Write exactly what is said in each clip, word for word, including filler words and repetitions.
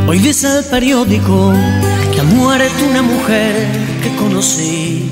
Hoy dice el periódico que ha muerto una mujer que conocí.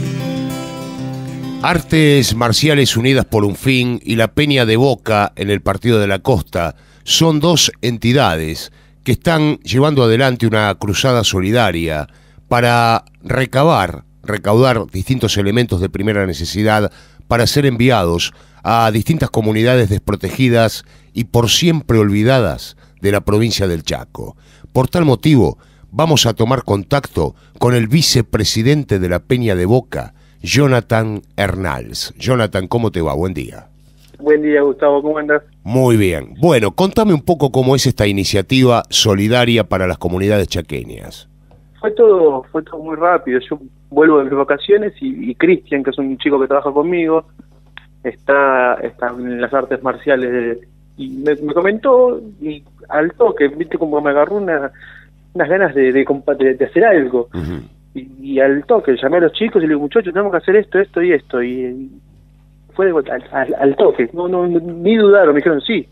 Artes Marciales Unidas por un Fin y la Peña de Boca en el Partido de la Costa son dos entidades que están llevando adelante una cruzada solidaria para recabar, recaudar distintos elementos de primera necesidad para ser enviados a distintas comunidades desprotegidas y por siempre olvidadas de la provincia del Chaco. Por tal motivo, vamos a tomar contacto con el vicepresidente de la Peña de Boca, Jonathan Hernals. Jonathan, ¿cómo te va? Buen día. Buen día, Gustavo, ¿cómo andas? Muy bien. Bueno, contame un poco cómo es esta iniciativa solidaria para las comunidades chaqueñas. Fue todo, fue todo muy rápido. Yo vuelvo de mis vacaciones y, y Cristian, que es un chico que trabaja conmigo, está, está en las artes marciales de, y me, me comentó y al toque, viste, como me agarró una, unas ganas de, de, de, de hacer algo. Uh-huh. y, y al toque llamé a los chicos y le digo, muchachos, tenemos que hacer esto, esto y esto. Y, y fue de, al, al, al toque, no, no, ni dudaron, me dijeron sí.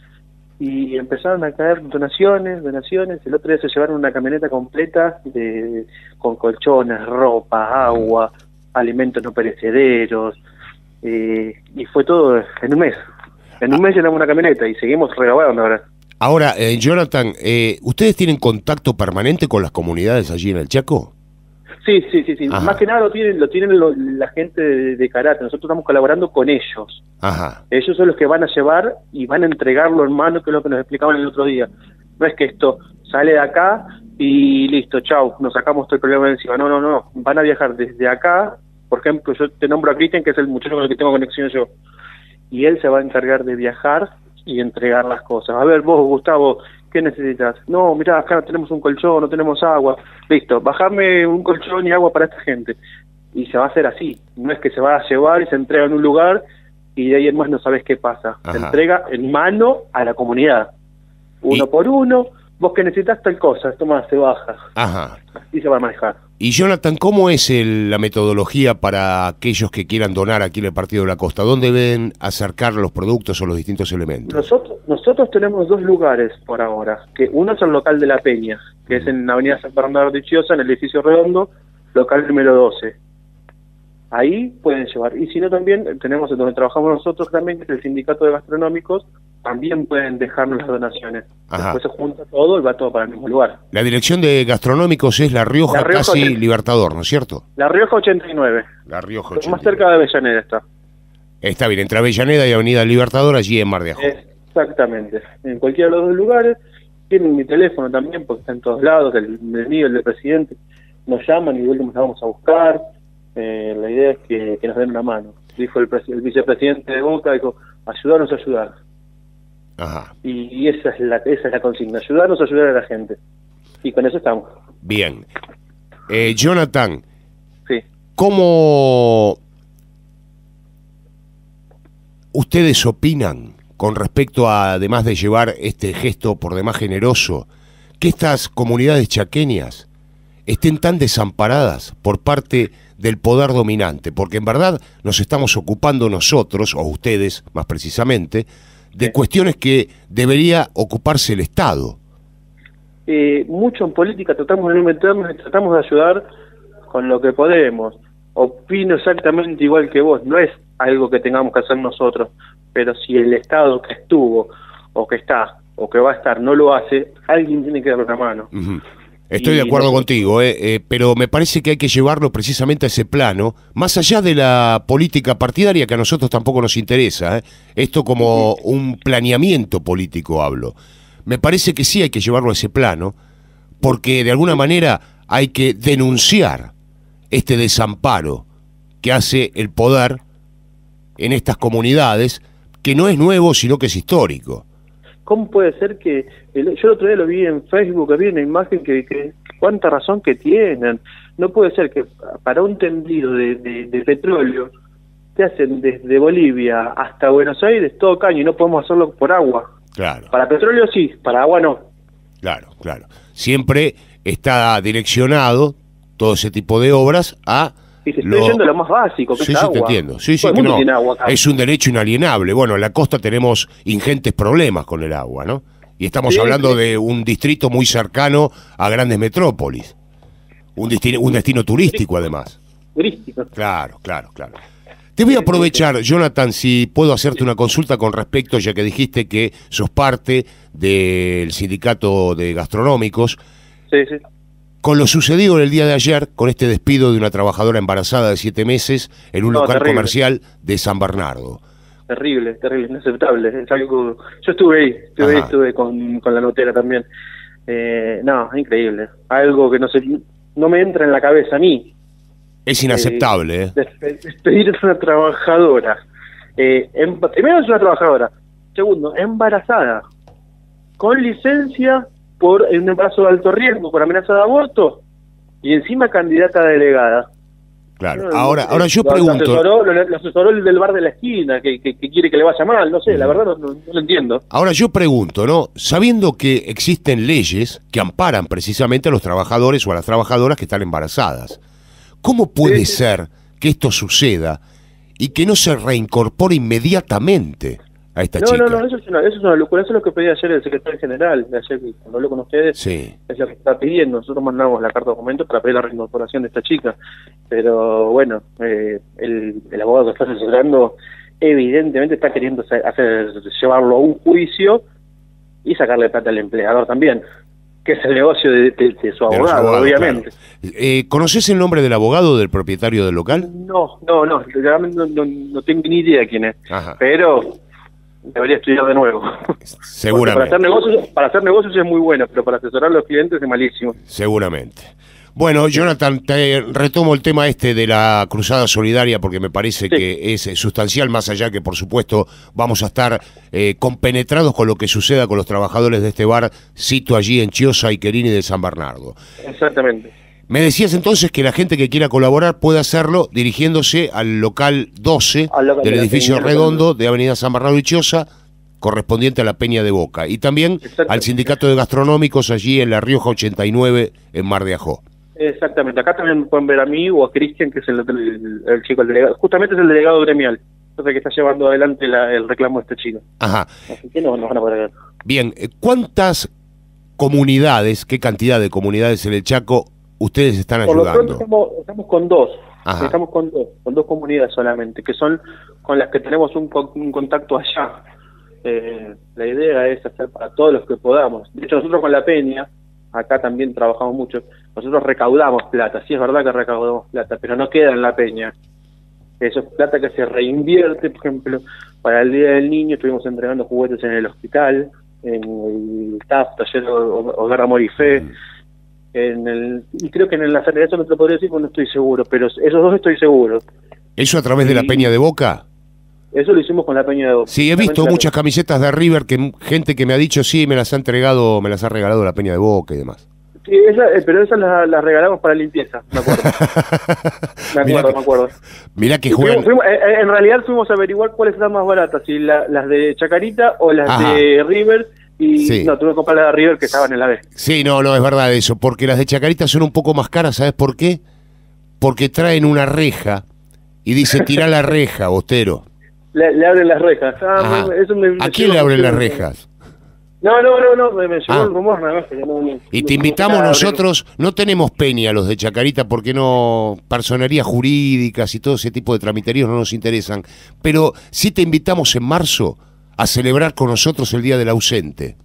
Y empezaron a caer donaciones, donaciones. El otro día se llevaron una camioneta completa de, con colchones, ropa, agua, alimentos no perecederos. Eh, y fue todo en un mes. En un mes llenamos una camioneta y seguimos regalando ahora. Ahora, eh, Jonathan, eh, ¿ustedes tienen contacto permanente con las comunidades allí en el Chaco? Sí, sí, sí, sí. Más que nada lo tienen, lo tienen lo, la gente de, de karate. Nosotros estamos colaborando con ellos. Ajá. Ellos son los que van a llevar y van a entregarlo en mano, que es lo que nos explicaban el otro día. No es que esto sale de acá y listo, chau, nos sacamos todo el problema de encima. No, no, no. Van a viajar desde acá. Por ejemplo, yo te nombro a Cristian, que es el muchacho con el que tengo conexión yo. Y él se va a encargar de viajar y entregar las cosas. A ver, vos, Gustavo, ¿qué necesitas? No, mirá, acá no tenemos un colchón, no tenemos agua. Listo, bajame un colchón y agua para esta gente. Y se va a hacer así. No es que se va a llevar y se entrega en un lugar y de ahí en más no sabes qué pasa. Ajá. Se entrega en mano a la comunidad. Uno y... por uno. Vos que necesitas tal cosa, toma, se baja. Ajá. Y se va a manejar. Y Jonathan, ¿cómo es el, la metodología para aquellos que quieran donar aquí en el Partido de la Costa? ¿Dónde deben acercar los productos o los distintos elementos? Nosotros nosotros tenemos dos lugares por ahora. Que uno es el local de la Peña, que es en la avenida San Bernardo de Chiosa, en el edificio redondo, local número doce. Ahí pueden llevar. Y si no, también tenemos donde trabajamos nosotros también, que es el Sindicato de Gastronómicos, también pueden dejarnos las donaciones. Ajá. Después se junta todo y va todo para el mismo lugar. La dirección de Gastronómicos es La Rioja, la Rioja casi ochenta Libertador, ¿no es cierto? La Rioja ochenta y nueve. La Rioja ochenta y nueve. Más cerca de Avellaneda está. Está bien, entre Avellaneda y Avenida Libertador, allí en Mar de Ajó. Exactamente. En cualquiera de los dos lugares. Tienen mi teléfono también, porque está en todos lados, el, el mío, el del presidente. Nos llaman y de último nos vamos a buscar. Eh, la idea es que, que nos den una mano. Dijo el, el vicepresidente de Boca, dijo, ayudarnos a ayudar. Ajá. Y, y esa es la esa es la consigna, ayudarnos a ayudar a la gente. Y con eso estamos. Bien. Eh, Jonathan, sí. ¿Cómo ustedes opinan con respecto a, además de llevar este gesto por demás generoso, que estas comunidades chaqueñas estén tan desamparadas por parte del poder dominante? Porque en verdad nos estamos ocupando nosotros, o ustedes más precisamente, de sí. cuestiones que debería ocuparse el Estado. Eh, mucho en política tratamos de no meternos y tratamos de ayudar con lo que podemos. Opino exactamente igual que vos, no es algo que tengamos que hacer nosotros, pero si el Estado que estuvo, o que está, o que va a estar, no lo hace, alguien tiene que darle una mano. Uh-huh. Estoy y de acuerdo no... contigo, eh, eh, pero me parece que hay que llevarlo precisamente a ese plano, más allá de la política partidaria que a nosotros tampoco nos interesa, eh. Esto como sí. un planeamiento político hablo. Me parece que sí hay que llevarlo a ese plano, porque de alguna manera hay que denunciar este desamparo que hace el poder en estas comunidades, que no es nuevo, sino que es histórico. ¿Cómo puede ser que, el, yo el otro día lo vi en Facebook, vi una imagen que, que cuánta razón que tienen? No puede ser que para un tendido de, de, de petróleo te hacen desde Bolivia hasta Buenos Aires todo caño y no podemos hacerlo por agua. Claro. Para petróleo sí, para agua no. Claro, claro. Siempre está direccionado todo ese tipo de obras a... Y te estoy diciendo lo más básico, que sí, es sí, agua. Sí, te entiendo. Sí, sí, que no. Es un derecho inalienable. Bueno, en la costa tenemos ingentes problemas con el agua, ¿no? Y estamos Sí, hablando sí. de un distrito muy cercano a grandes metrópolis. Un destino, un destino turístico, además. Turístico. Claro, claro, claro. Te voy a aprovechar, Jonathan, si puedo hacerte una consulta con respecto, ya que dijiste que sos parte del sindicato de gastronómicos, Sí, sí. con lo sucedido el día de ayer, con este despido de una trabajadora embarazada de siete meses en un No, local terrible. comercial de San Bernardo. Terrible, terrible, inaceptable. Es algo... Yo estuve ahí, estuve ahí, Ajá. estuve con, con la notera también. Eh, no, increíble. Algo que no sé, no me entra en la cabeza a mí. Es inaceptable, ¿eh? Despe- Despedir a una trabajadora. Eh, em- primero es una trabajadora. Segundo, embarazada. Con licencia por un embarazo de alto riesgo, por amenaza de aborto. Y encima candidata a delegada. Claro. No, Ahora, no sé, ahora yo lo- pregunto... Lo asesoró, lo, lo asesoró el del bar de la esquina, que, que, que quiere que le vaya mal. No sé, la verdad no, no- no lo entiendo. Ahora yo pregunto, ¿no? Sabiendo que existen leyes que amparan precisamente a los trabajadores o a las trabajadoras que están embarazadas, ¿cómo puede Sí, sí. ser que esto suceda y que no se reincorpore inmediatamente a esta No, chica? no, no, eso es, una, eso es una locura. Eso es lo que pedía ayer el secretario general. De ayer, cuando habló con ustedes, Sí, es lo que está pidiendo. Nosotros mandamos la carta de documento para pedir la reincorporación de esta chica. Pero bueno, eh, el, el abogado que está asesorando evidentemente está queriendo hacer, hacer- llevarlo a un juicio y sacarle plata al empleador también, que es el negocio de, de- de su de los abogado, abogados, obviamente. claro. Eh, ¿Conoces el nombre del abogado del propietario del local? No, no, no, realmente no, no, no tengo ni idea quién es. Ajá. Pero debería estudiar de nuevo. Porque Seguramente. para hacer negocios, para hacer negocios es muy bueno, pero para asesorar a los clientes es malísimo. Seguramente. Bueno, Jonathan, te retomo el tema este de la cruzada solidaria porque me parece Sí. que es eh, sustancial, más allá que por supuesto vamos a estar eh, compenetrados con lo que suceda con los trabajadores de este bar, cito allí en Chiosa y Querini de San Bernardo. Exactamente. Me decías entonces que la gente que quiera colaborar puede hacerlo dirigiéndose al local doce Al local del de la edificio Peña, redondo de Avenida San Bernardo y Chiosa, correspondiente a la Peña de Boca, y también Exacto. al sindicato de gastronómicos allí en La Rioja ochenta y nueve en Mar de Ajó. Exactamente. Acá también me pueden ver a mí o a Cristian, que es el, el- el chico, el delegado. Justamente es el delegado gremial. Entonces que está llevando adelante la- el reclamo de este chico. Ajá. Así que no nos van a poder ver. Bien, eh, ¿cuántas comunidades, qué cantidad de comunidades en el Chaco ustedes están Por lo pronto ayudando? estamos, estamos con dos. Ajá. Estamos con dos, con dos comunidades solamente, que son con las que tenemos un, co- un contacto allá. Eh, la idea es hacer para todos los que podamos. De hecho, nosotros con la Peña, acá también trabajamos mucho, nosotros recaudamos plata. Sí, es verdad que recaudamos plata, pero no queda en la Peña. Eso es plata que se reinvierte, por ejemplo, para el Día del Niño estuvimos entregando juguetes en el hospital, en el T A F, Taller Hogar Amor y Fe, en el, y creo que en la sanidad, eso no te lo podría decir porque no estoy seguro, pero esos dos estoy seguro. ¿Eso a través de la Sí. Peña de Boca? Eso lo hicimos con la Peña de Boca. Sí, he visto Justamente la muchas camisetas de River, que gente que me ha dicho, sí, me las ha entregado, me las ha regalado la Peña de Boca y demás. Sí, esa, eh, pero esas las, las regalamos para limpieza, me acuerdo. Me Mirá acuerdo, que- me acuerdo. Mirá que Y fuimos- juegan... fuimos- eh, eh, en realidad fuimos a averiguar cuáles eran más baratas, si la- las de Chacarita o las Ajá. de River, y Sí. no, tuve que comprar las de River que estaban en la B. Sí, no, no, es verdad eso, porque las de Chacarita son un poco más caras, ¿sabes por qué? Porque traen una reja y dice, tirá la reja, Bostero. Le, le abren las rejas. Ah, Ajá. me- eso me- me ¿A quién llegó- le abren las rejas? No, no, no, no, me, me llegó Ah. el rumor nada más. que no- no- Y no- te no- invitamos nada, nosotros, no tenemos peña los de Chacarita porque no, personerías jurídicas y todo ese tipo de tramiterías no nos interesan, pero sí te invitamos en marzo a celebrar con nosotros el Día del Ausente.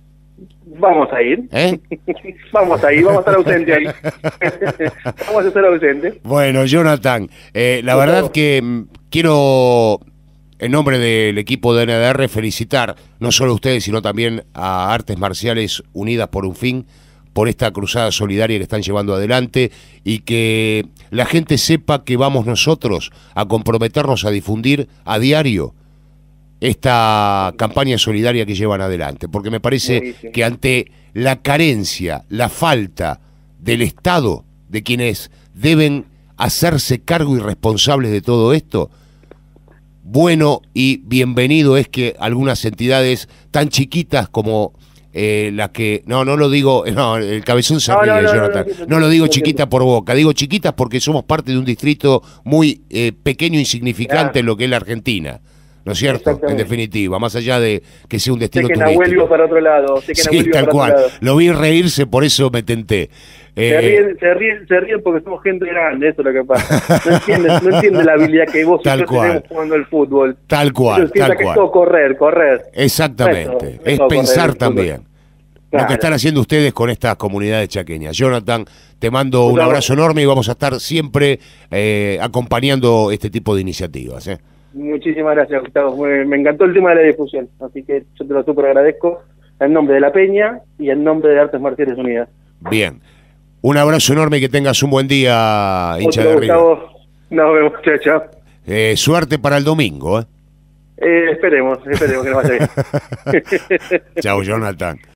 Vamos a ir. ¿Eh? Vamos a ir, vamos a estar ausentes ahí. Vamos a estar ausentes. Bueno, Jonathan, eh, la Por verdad favor. que mm, quiero, en nombre del equipo de N D R, felicitar no solo a ustedes, sino también a Artes Marciales Unidas por un Fin, por esta cruzada solidaria que están llevando adelante y que la gente sepa que vamos nosotros a comprometernos a difundir a diario esta campaña solidaria que llevan adelante, porque me parece Buenísimo. que ante la carencia, la falta del Estado, de quienes deben hacerse cargo y responsables de todo esto, bueno y bienvenido es que algunas entidades tan chiquitas como eh, la que, no, no lo digo, no, el cabezón se No, ríe, no, no, no, Jonathan, no, no, no lo digo no, chiquita no. por boca, digo chiquitas porque somos parte de un distrito muy eh, pequeño, insignificante Claro. en lo que es la Argentina. ¿no es cierto? En definitiva, más allá de que sea un destino sé que turístico. Nahuel iba para otro lado. Sé que Sí, tal para cual. otro lado. Lo vi reírse, por eso me tenté. Se, Eh, ríen, se, ríen, se ríen porque somos gente grande, eso es lo que pasa. No entienden, no entienden la habilidad que vos y Tal yo cual. tenemos jugando al fútbol. Tal cual, Ellos piensan tal que cual. es todo correr, correr. Exactamente, Eso, es eso pensar correr, también. Claro. Lo que están haciendo ustedes con estas comunidades chaqueñas. Jonathan, te mando un Gustavo, abrazo enorme y vamos a estar siempre eh, acompañando este tipo de iniciativas. ¿eh? Muchísimas gracias, Gustavo. Me, me encantó el tema de la difusión, así que yo te lo súper agradezco en nombre de la Peña y en nombre de Artes Marciales Unidas. Bien, un abrazo enorme y que tengas un buen día, hincha Otro, de River. Gustavo, nos vemos, chao, chao. Eh, suerte para el domingo. ¿eh? Eh, esperemos, esperemos que nos vaya bien. Chao, Jonathan.